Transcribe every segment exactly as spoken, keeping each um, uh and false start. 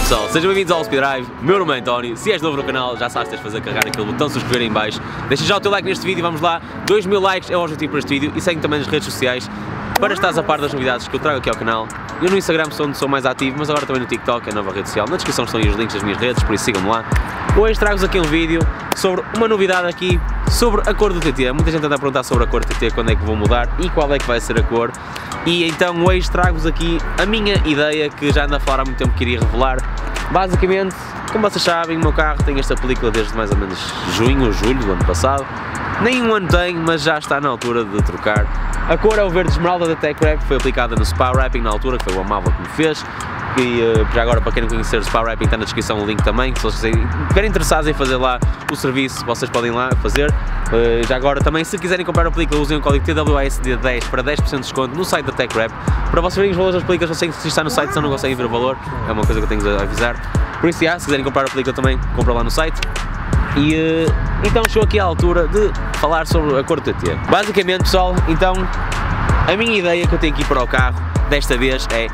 pessoal, sejam bem-vindos ao Speed Drive, meu nome é António, se és novo no canal já sabes que tens de fazer carregar aquele botão subscrever em baixo, deixa já o teu like neste vídeo, vamos lá, dois mil likes é o objetivo para este vídeo e segue também nas redes sociais para estares a par das novidades que eu trago aqui ao canal. Eu no Instagram sou onde sou mais ativo, mas agora também no TikTok, a nova rede social, na descrição estão aí os links das minhas redes, por isso sigam-me lá. Hoje trago-vos aqui um vídeo sobre uma novidade aqui, sobre a cor do T T. Muita gente anda a perguntar sobre a cor do T T, quando é que vou mudar e qual é que vai ser a cor. E então hoje trago-vos aqui a minha ideia, que já ando a falar há muito tempo que queria revelar. Basicamente, como vocês sabem, o meu carro tem esta película desde mais ou menos junho ou julho do ano passado. Nem um ano tem, mas já está na altura de trocar. A cor é o verde esmeralda da Tech Wrap, que foi aplicada no Spa Wrapping na altura, que foi o amável que me fez. E uh, já agora, para quem não conhecer o Spa Wrapping, está na descrição o link também, se vocês estiverem interessados em fazer lá o serviço, vocês podem lá fazer. Uh, já agora também, se quiserem comprar a película, usem o código T W A S D dez para dez por cento de desconto no site da Tech Wrap. Para vocês verem os valores das películas, vocês têm que registrar no site, senão não conseguem ver o valor, é uma coisa que eu tenho a avisar. Por isso, já, se quiserem comprar a película também, compra lá no site. E uh, então chegou aqui à altura de falar sobre a cor do T T. Basicamente, pessoal, então a minha ideia que eu tenho aqui para o carro desta vez é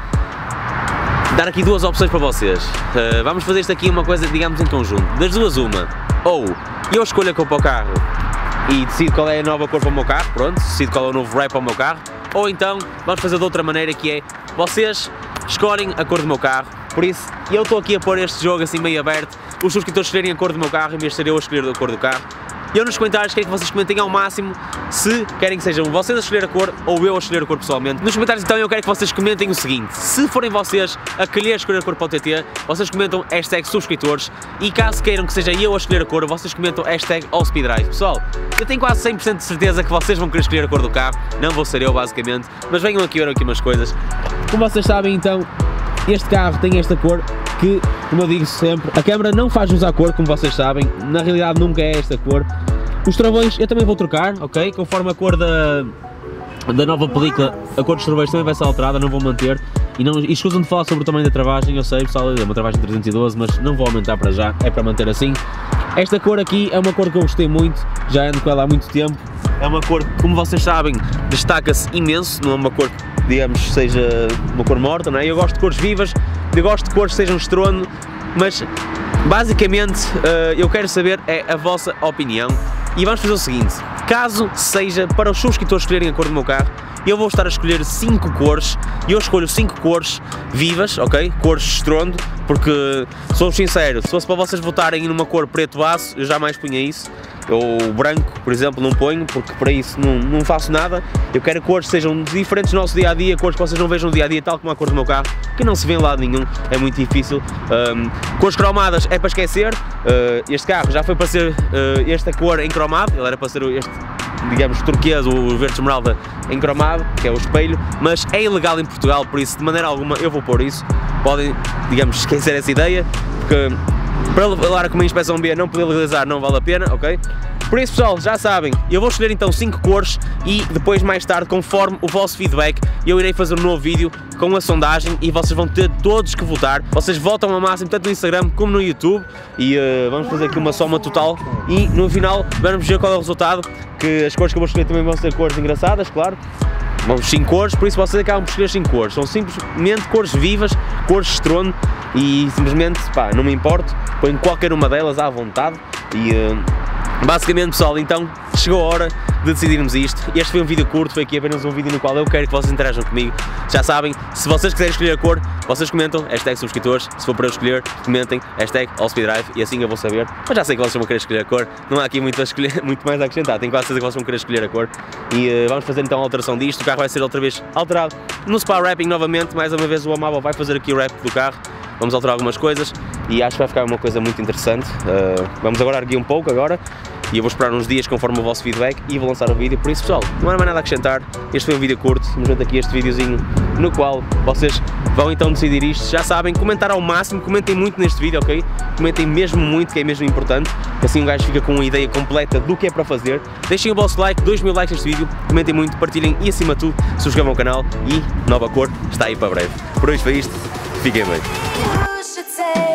dar aqui duas opções para vocês. Uh, vamos fazer isto aqui uma coisa, digamos, em conjunto. Das duas, uma. Ou eu escolho a cor para o carro e decido qual é a nova cor para o meu carro, pronto, decido qual é o novo wrap para o meu carro. Ou então vamos fazer de outra maneira, que é vocês escolhem a cor do meu carro. Por isso, eu estou aqui a pôr este jogo assim meio aberto, os subscritores escolherem a cor do meu carro em vez de ser eu a escolher a cor do carro. E eu nos comentários quero que vocês comentem ao máximo se querem que sejam vocês a escolher a cor ou eu a escolher a cor pessoalmente. Nos comentários então eu quero que vocês comentem o seguinte: se forem vocês a querer escolher a cor para o T T, vocês comentam hashtag subscritores, e caso queiram que seja eu a escolher a cor, vocês comentam hashtag All Speed Drive. Pessoal, eu tenho quase cem por cento de certeza que vocês vão querer escolher a cor do carro, não vou ser eu basicamente, mas venham aqui ver aqui umas coisas. Como vocês sabem então, este carro tem esta cor que, como eu digo sempre, a câmera não faz usar a cor, como vocês sabem, na realidade nunca é esta cor. Os travões eu também vou trocar, ok? Conforme a cor da, da nova película, a cor dos travões também vai ser alterada, não vou manter. E, não, e escusam de falar sobre o tamanho da travagem, eu sei pessoal, é uma travagem trezentos e doze, mas não vou aumentar para já, é para manter assim. Esta cor aqui é uma cor que eu gostei muito, já ando com ela há muito tempo. É uma cor que, como vocês sabem, destaca-se imenso, não é uma cor que, digamos, seja uma cor morta, não é? Eu gosto de cores vivas, eu gosto de cores que sejam estrondo, mas basicamente eu quero saber é a vossa opinião. E vamos fazer o seguinte: caso seja para os subscritores escolherem a cor do meu carro, eu vou estar a escolher cinco cores, e eu escolho cinco cores vivas, ok? Cores de estrondo, porque, sou sincero, se fosse para vocês votarem numa cor preto aço, eu jamais punha isso. Ou branco, por exemplo, não ponho, porque para isso não, não faço nada. Eu quero cores que sejam diferentes do nosso dia-a-dia, cores que vocês não vejam no dia-a-dia, tal como a cor do meu carro, que não se vê em lado nenhum, é muito difícil. Um, cores cromadas é para esquecer, uh, este carro já foi para ser uh, esta cor em cromado, ele era para ser este, digamos, turquesa, o verde esmeralda em cromado, que é o espelho, mas é ilegal em Portugal, por isso de maneira alguma eu vou pôr isso. Podem, digamos, esquecer essa ideia, porque para levar com uma inspeção B não poder legalizar não vale a pena, ok? Por isso pessoal, já sabem, eu vou escolher então cinco cores e depois mais tarde, conforme o vosso feedback, eu irei fazer um novo vídeo com a sondagem e vocês vão ter todos que votar. Vocês votam ao máximo, tanto no Instagram como no YouTube, e uh, vamos fazer aqui uma soma total e no final vamos ver qual é o resultado, que as cores que eu vou escolher também vão ser cores engraçadas, claro. Vamos cinco cores, por isso vocês acabam por escolher cinco cores. São simplesmente cores vivas, cores de estrondo, e simplesmente, pá, não me importo, ponho qualquer uma delas à vontade. E uh, basicamente pessoal, então chegou a hora de decidirmos isto. Este foi um vídeo curto, foi aqui apenas um vídeo no qual eu quero que vocês interajam comigo. Já sabem, se vocês quiserem escolher a cor, vocês comentam, hashtag subscritores. Se for para eu escolher, comentem, hashtag All Speed Drive, e assim eu vou saber. Mas já sei que vocês vão querer escolher a cor, não há aqui muito, a escolher, muito mais a acrescentar, tenho quase certeza que vocês vão querer escolher a cor. E uh, vamos fazer então a alteração disto, o carro vai ser outra vez alterado no Spa Wrapping novamente, mais uma vez o amável vai fazer aqui o wrap do carro. Vamos alterar algumas coisas e acho que vai ficar uma coisa muito interessante. Uh, vamos agora erguer um pouco agora, e eu vou esperar uns dias conforme o vosso feedback e vou lançar o vídeo. Por isso pessoal, não há mais nada a acrescentar, este foi um vídeo curto, simplesmente aqui este videozinho no qual vocês vão então decidir isto. Já sabem, comentar ao máximo, comentem muito neste vídeo, ok? Comentem mesmo muito, que é mesmo importante, assim um gajo fica com uma ideia completa do que é para fazer. Deixem o vosso like, dois mil likes neste vídeo, comentem muito, partilhem e acima de tudo, subscrevam o canal, e nova cor está aí para breve. Por hoje foi isto, fiquem bem.